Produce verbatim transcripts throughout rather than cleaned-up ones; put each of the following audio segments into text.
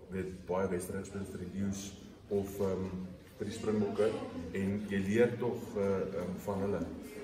weet baie wedstryde speel vir die Lions of um, vir die Springbokke en jy leer tog uh, um, van hulle.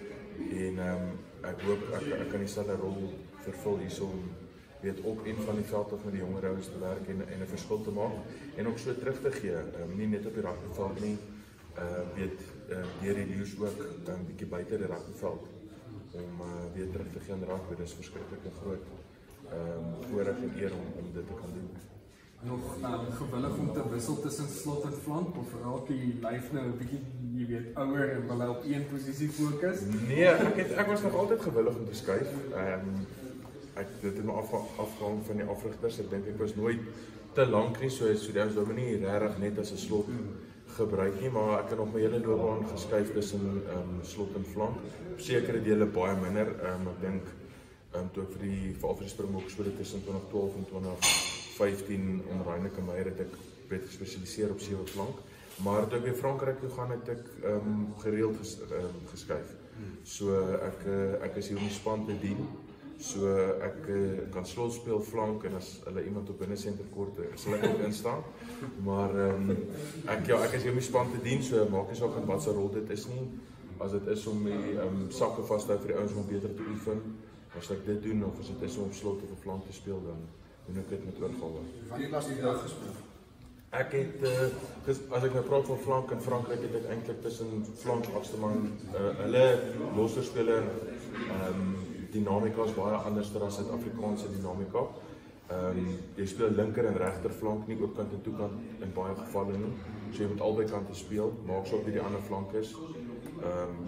En um, ek hoop ek, ek kan dieselfde rol vervul hierso om weet ook een van die veld of met die jonger ouens te werk en, en 'n verskil te maak en ook so terug te gee, um, nie net op die rugbyveld nie, uh, weet uh, deur die Lions ook 'n um, bietjie buite die rugbyveld om uh, weer terug te gee aan rugby. Dis verskriklik 'n groot um, voorreg en eer om, om dit te kan doen. Nog um, gewillig om te wissel tussen slot en flank of raak die lyf nou 'n bietjie, jy weet, ouer en wil hy op een posisie fokus? Nee, ek het ek was nog altyd gewillig om te skuif. Ehm um, ek dit het my af, afhang van die afrigters. Ek dink ek was nooit te lank nie, so so dit was nie regtig net as 'n slot gebruik nie, maar ek het nog my hele loopbaan geskuif tussen ehm um, slot en flank. Op sekere dele baie minder. Ehm um, ek dink ehm um, toe ek vir die veral vir die Springbokke speel tussen twintig twaalf en twintig vyftien en Reineke Meyer het ek beter gespesialiseer op sewe flank. Maar toe ek weer Frankryk toe gaan het ek um, gereeld ges, um, geskuif. So ek ek is hier om die span te dien. So ek uh, kan slot speel flank en as hulle iemand op binne senter kort sal ek ook instaan. Maar um, ek ja ek is hier om die span te dien, so maak nie saak wat se rol dit is nie. As dit is om die um, sakke vas te hou vir die ouens om beter te oefen, as ek dit doen of as dit is om slot of 'n flank te speel dan doen ek dit met oorgawe. Wanneer was die dag gespeel? Ek het, uh, as ek nou praat van flank in Frankryk, het ek eintlik tussen flank agste man, uh, hulle losterspeler, um, dinamika is baie anders as Suid-Afrikaanse dinamika. Um, jy speel linker en regter flank, nie oopkant en toekant in baie gevalle nie. So jy moet albei kante speel, maak so op wie die ander flank is. Um,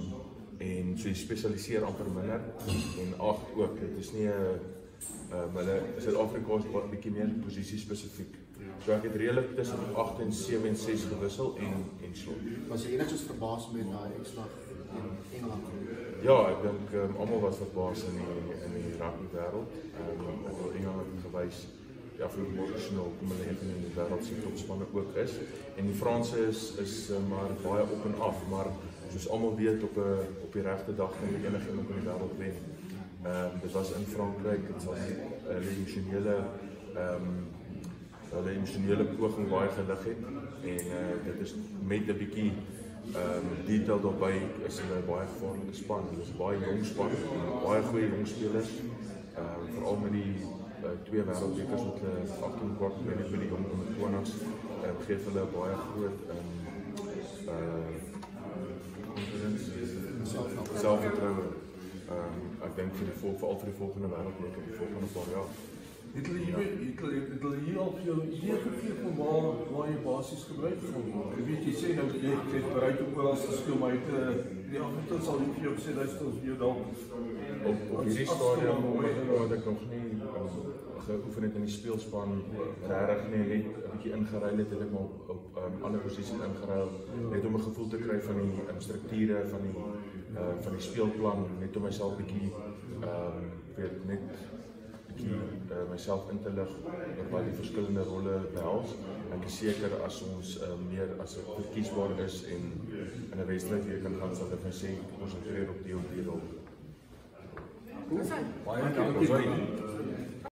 en so jy spesialiseer amper minder en ag ook, dit is nie 'n Um, hulle Suid-Afrikaans is 'n bietjie meer posisie spesifiek. So ek het redelik tussen agt en sewe en ses gewissel en en slot. Was jy enigstens verbaas met daai uitslag in Engeland? Ja, ek dink um, almal was verbaas in die in die rugby wêreld. Um, ek het Engeland gewys ja, vir emosioneel kom hulle een van die wêreld se topspanne ook is. En die Franse is is uh, maar baie op en af, maar soos almal weet op 'n op die regte dag kan enige iemand in die wêreld wen. Um, dit was in Frankryk, dit was hulle emosionele um, hulle emosionele poging baie gelig het en uh, dit is met 'n bietjie um, detail daarby is hulle baie gevaarlike span. Dit is baie jong span, baie goeie jong spelers, um, veral met die uh, twee wêreldbekers wat hulle agter kwart met die, die jong onder twintigs uh, gee hulle baie groot um, uh, selfvertroue. Um, ek dink vir die volk, veral vir die volgende wêreldbeker, die volgende paar jaar. Het hulle hier, het hulle, het hulle hier al vir jou 'n idee gegee van waar, waar jy basies gebruik van? Jy weet, jy sê nou, jy, jy het bereid om oral te speel, maar het, uh, die afrigter sal nie vir jou sê, luister ons vir jou dalk. Op, op hierdie stadium, omdat ek nog nie um, geoefen het in die speelspan, regtig nie, net 'n bietjie ingeruil het, het ek maar op, op um, ander posisies ingeruil, net om 'n gevoel te kry van die um, strukture, van die, uh, van die speelplan, net om myself bietjie, um, weet, net bietjie uh, myself in te lig oor wat die verskillende rolle behels. Ek is seker as ons uh, meer as dit verkiesbaar is en in 'n wedstryd weer kan gaan, sal ek vir sê konsentreer op die op die rol. Baie dankie.